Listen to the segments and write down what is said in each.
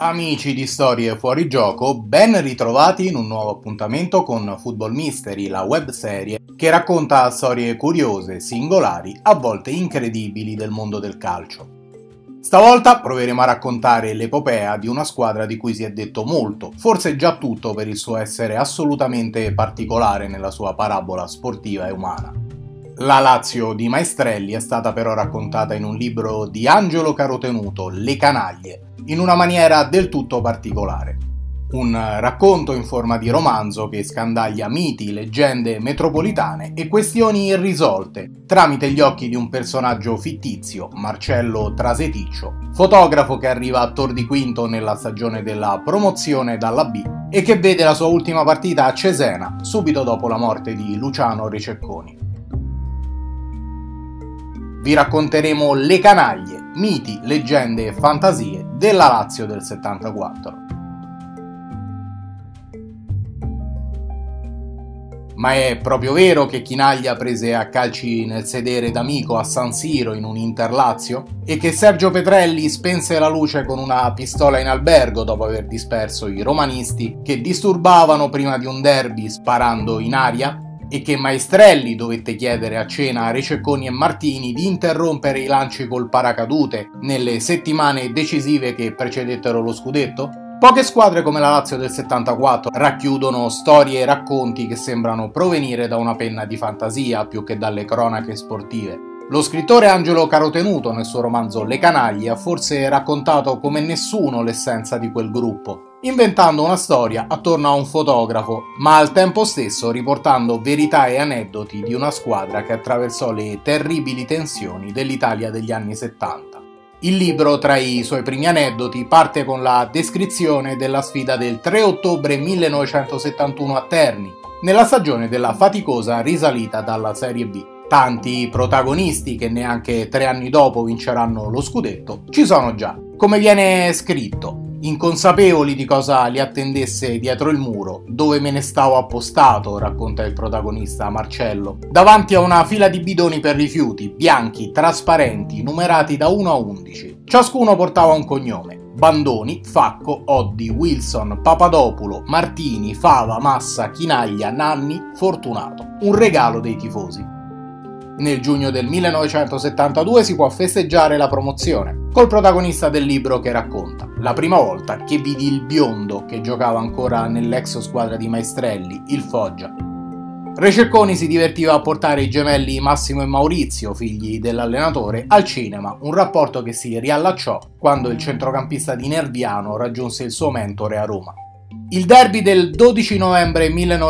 Amici di Storie Fuori Gioco, ben ritrovati in un nuovo appuntamento con Football Mystery, la webserie che racconta storie curiose, singolari, a volte incredibili del mondo del calcio. Stavolta proveremo a raccontare l'epopea di una squadra di cui si è detto molto, forse già tutto per il suo essere assolutamente particolare nella sua parabola sportiva e umana. La Lazio di Maestrelli è stata però raccontata in un libro di Angelo Carotenuto, Le canaglie, in una maniera del tutto particolare. Un racconto in forma di romanzo che scandaglia miti, leggende metropolitane e questioni irrisolte tramite gli occhi di un personaggio fittizio, Marcello Traseticcio, fotografo che arriva a Tor di Quinto nella stagione della promozione dalla B e che vede la sua ultima partita a Cesena subito dopo la morte di Luciano Rececconi. Vi racconteremo le canaglie, miti, leggende e fantasie della Lazio del 74. Ma è proprio vero che Chinaglia prese a calci nel sedere d'amico a San Siro in un Inter-Lazio? E che Sergio Petrelli spense la luce con una pistola in albergo dopo aver disperso i romanisti che disturbavano prima di un derby sparando in aria? E che Maestrelli dovette chiedere a cena a Rececconi e Martini di interrompere i lanci col paracadute nelle settimane decisive che precedettero lo scudetto? Poche squadre come la Lazio del 74 racchiudono storie e racconti che sembrano provenire da una penna di fantasia più che dalle cronache sportive. Lo scrittore Angelo Carotenuto nel suo romanzo Le canaglie ha forse raccontato come nessuno l'essenza di quel gruppo, inventando una storia attorno a un fotografo, ma al tempo stesso riportando verità e aneddoti di una squadra che attraversò le terribili tensioni dell'Italia degli anni 70. Il libro, tra i suoi primi aneddoti, parte con la descrizione della sfida del 3 ottobre 1971 a Terni, nella stagione della faticosa risalita dalla Serie B. Tanti protagonisti che neanche 3 anni dopo vinceranno lo scudetto ci sono già. Come viene scritto: inconsapevoli di cosa li attendesse dietro il muro, dove me ne stavo appostato, racconta il protagonista Marcello, davanti a una fila di bidoni per rifiuti, bianchi, trasparenti, numerati da 1 a 11. Ciascuno portava un cognome: Bandoni, Facco, Oddi, Wilson, Papadopulo, Martini, Fava, Massa, Chinaglia, Nanni, Fortunato. Un regalo dei tifosi. Nel giugno del 1972 si può festeggiare la promozione, col protagonista del libro che racconta: la prima volta che vidi il biondo che giocava ancora nell'ex squadra di Maestrelli, il Foggia. Rececconi si divertiva a portare i gemelli Massimo e Maurizio, figli dell'allenatore, al cinema, un rapporto che si riallacciò quando il centrocampista di Nerviano raggiunse il suo mentore a Roma. Il derby del 12 novembre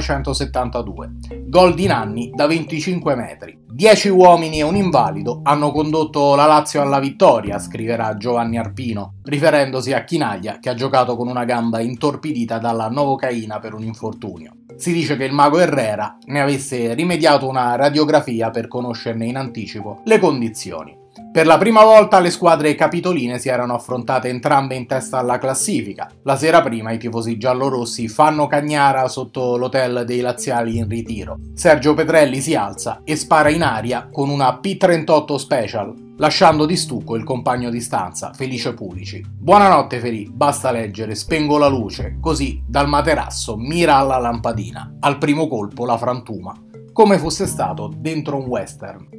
1972. Gol di Nanni da 25 metri. 10 uomini e un invalido hanno condotto la Lazio alla vittoria, scriverà Giovanni Arpino, riferendosi a Chinaglia che ha giocato con una gamba intorpidita dalla novocaina per un infortunio. Si dice che il mago Herrera ne avesse rimediato una radiografia per conoscerne in anticipo le condizioni. Per la prima volta le squadre capitoline si erano affrontate entrambe in testa alla classifica. La sera prima i tifosi giallorossi fanno cagnara sotto l'hotel dei laziali in ritiro. Sergio Petrelli si alza e spara in aria con una P38 Special, lasciando di stucco il compagno di stanza, Felice Pulici. Buonanotte Ferì, basta leggere, spengo la luce, così dal materasso mira alla lampadina. Al primo colpo la frantuma, come fosse stato dentro un western.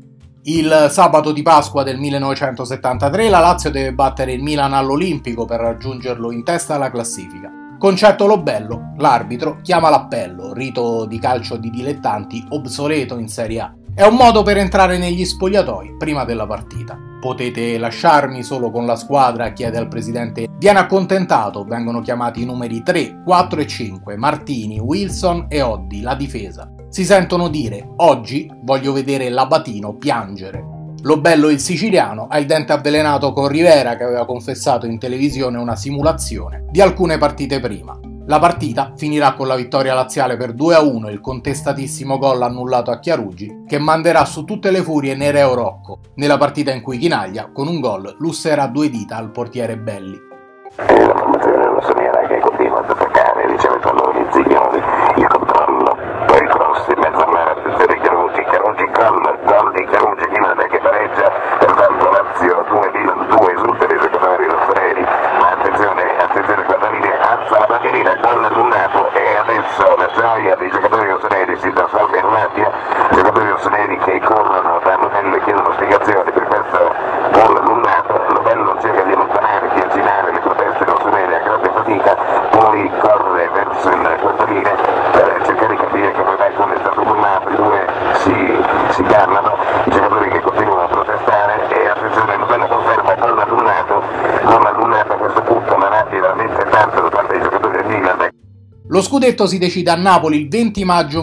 Il sabato di Pasqua del 1973 la Lazio deve battere il Milan all'Olimpico per raggiungerlo in testa alla classifica. Concetto Lobello, l'arbitro, chiama l'appello, rito di calcio di dilettanti obsoleto in Serie A. È un modo per entrare negli spogliatoi prima della partita. Potete lasciarmi solo con la squadra, chiede al presidente. Viene accontentato, vengono chiamati i numeri 3, 4 e 5, Martini, Wilson e Oddi, la difesa. Si sentono dire: oggi voglio vedere Labatino piangere. Lobello il siciliano ha il dente avvelenato con Rivera, che aveva confessato in televisione una simulazione di alcune partite prima. La partita finirà con la vittoria laziale per 2-1 e il contestatissimo gol annullato a Chiarugi, che manderà su tutte le furie Nereo Rocco, nella partita in cui Chinaglia, con un gol, lusserà 2 dita al portiere Belli. La formazione rossonera che continua ad attaccare, riceve il pallone, Ziglioni, il controllo, poi il cross in mezzo all'area, attenzione di Chiarugi, gol di Chiarugi, Milan che pareggia, pertanto Lazio 2, Milan 2, esulta dei giocatori rossonerì, ma attenzione a gioia dei giocatori rossoneri, si da Salve Armatia, giocatori rossoneri che corrono da Nobello e chiedono spiegazioni per questo gol annullato. Nobello cerca di allontanare, di arginare le proteste rossonere a grande fatica, poi corre verso il portaliere per cercare di capire come mai come è stato annullato. I due si parlano, i giocatori che continuano a protestare, e attenzione, Nobello conferma gol annullato. A questo punto Manatti veramente tanto da parte dei giocatori del Milan. Lo scudetto si decide a Napoli il 20 maggio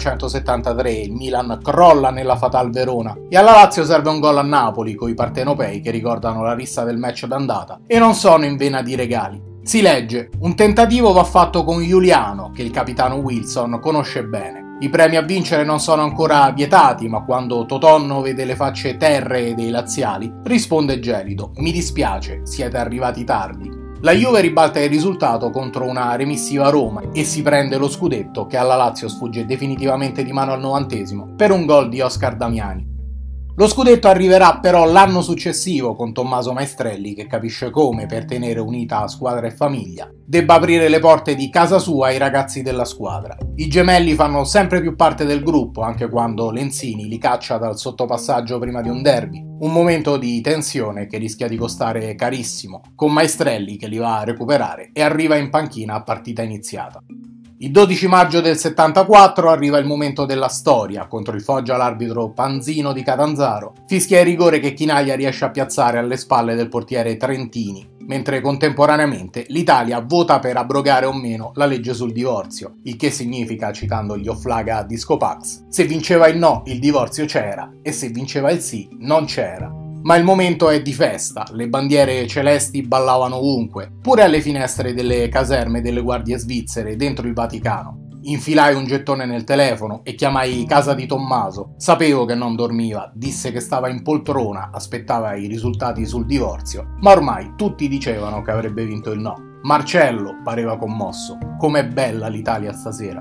1973, il Milan crolla nella Fatal Verona e alla Lazio serve un gol a Napoli coi partenopei che ricordano la rissa del match d'andata e non sono in vena di regali. Si legge: un tentativo va fatto con Giuliano, che il capitano Wilson conosce bene. I premi a vincere non sono ancora vietati, ma quando Totonno vede le facce terree dei laziali, risponde gelido: mi dispiace, siete arrivati tardi. La Juve ribalta il risultato contro una remissiva Roma e si prende lo scudetto, che alla Lazio sfugge definitivamente di mano al 90° per un gol di Oscar Damiani. Lo scudetto arriverà però l'anno successivo con Tommaso Maestrelli, che capisce come, per tenere unita squadra e famiglia, debba aprire le porte di casa sua ai ragazzi della squadra. I gemelli fanno sempre più parte del gruppo, anche quando Lenzini li caccia dal sottopassaggio prima di un derby. Un momento di tensione che rischia di costare carissimo, con Maestrelli che li va a recuperare e arriva in panchina a partita iniziata. Il 12 maggio del 74 arriva il momento della storia. Contro il Foggia l'arbitro Panzino di Catanzaro fischia il rigore che Chinaglia riesce a piazzare alle spalle del portiere Trentini, mentre contemporaneamente l'Italia vota per abrogare o meno la legge sul divorzio, il che significa, citando gli Offlaga Disco Pax, se vinceva il no il divorzio c'era e se vinceva il sì non c'era. Ma il momento è di festa, le bandiere celesti ballavano ovunque, pure alle finestre delle caserme delle guardie svizzere dentro il Vaticano. Infilai un gettone nel telefono e chiamai casa di Tommaso. Sapevo che non dormiva, disse che stava in poltrona, aspettava i risultati sul divorzio, ma ormai tutti dicevano che avrebbe vinto il no. Marcello pareva commosso. Com'è bella l'Italia stasera.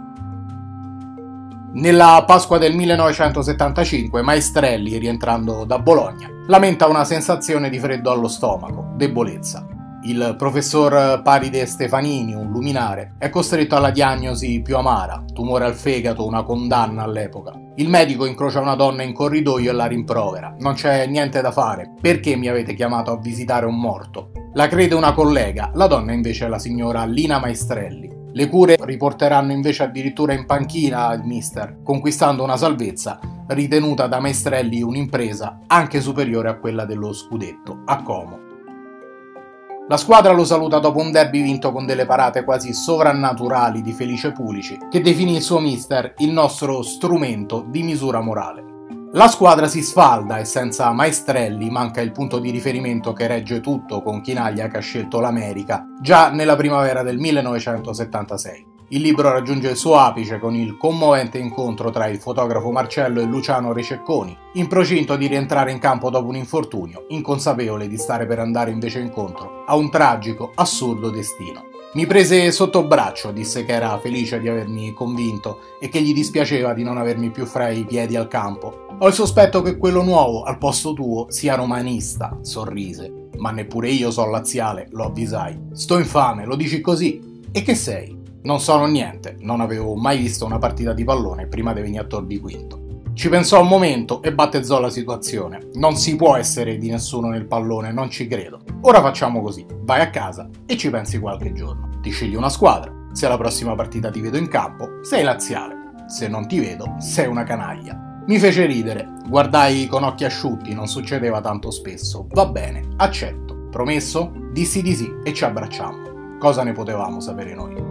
Nella Pasqua del 1975 Maestrelli, rientrando da Bologna, lamenta una sensazione di freddo allo stomaco, debolezza. Il professor Paride Stefanini, un luminare, è costretto alla diagnosi più amara, tumore al fegato, una condanna all'epoca. Il medico incrocia una donna in corridoio e la rimprovera. Non c'è niente da fare, perché mi avete chiamato a visitare un morto? La crede una collega, la donna invece è la signora Lina Maestrelli. Le cure riporteranno invece addirittura in panchina il mister, conquistando una salvezza ritenuta da Maestrelli un'impresa anche superiore a quella dello scudetto, a Como. La squadra lo saluta dopo un derby vinto con delle parate quasi sovrannaturali di Felice Pulici, che definì il suo mister il nostro strumento di misura morale. La squadra si sfalda e senza Maestrelli manca il punto di riferimento che regge tutto, con Chinaglia che ha scelto l'America già nella primavera del 1976. Il libro raggiunge il suo apice con il commovente incontro tra il fotografo Marcello e Luciano Rececconi, in procinto di rientrare in campo dopo un infortunio, inconsapevole di stare per andare invece incontro a un tragico, assurdo destino. Mi prese sotto braccio, disse che era felice di avermi convinto e che gli dispiaceva di non avermi più fra i piedi al campo. Ho il sospetto che quello nuovo, al posto tuo, sia romanista, sorrise. Ma neppure io so laziale, lo avvisai. Sto infame, lo dici così? E che sei? Non sono niente, non avevo mai visto una partita di pallone prima di venire a Tor di Quinto. Ci pensò un momento e battezzò la situazione. Non si può essere di nessuno nel pallone, non ci credo. Ora facciamo così, vai a casa e ci pensi qualche giorno. Ti scegli una squadra, se alla prossima partita ti vedo in campo, sei laziale. Se non ti vedo, sei una canaglia. Mi fece ridere, guardai con occhi asciutti, non succedeva tanto spesso. Va bene, accetto. Promesso? Dissi di sì e ci abbracciamo. Cosa ne potevamo sapere noi?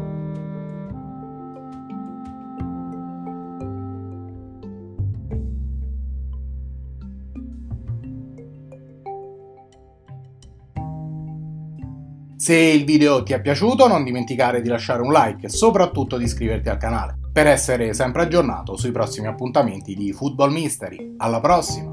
Se il video ti è piaciuto non dimenticare di lasciare un like e soprattutto di iscriverti al canale per essere sempre aggiornato sui prossimi appuntamenti di Football Mystery. Alla prossima!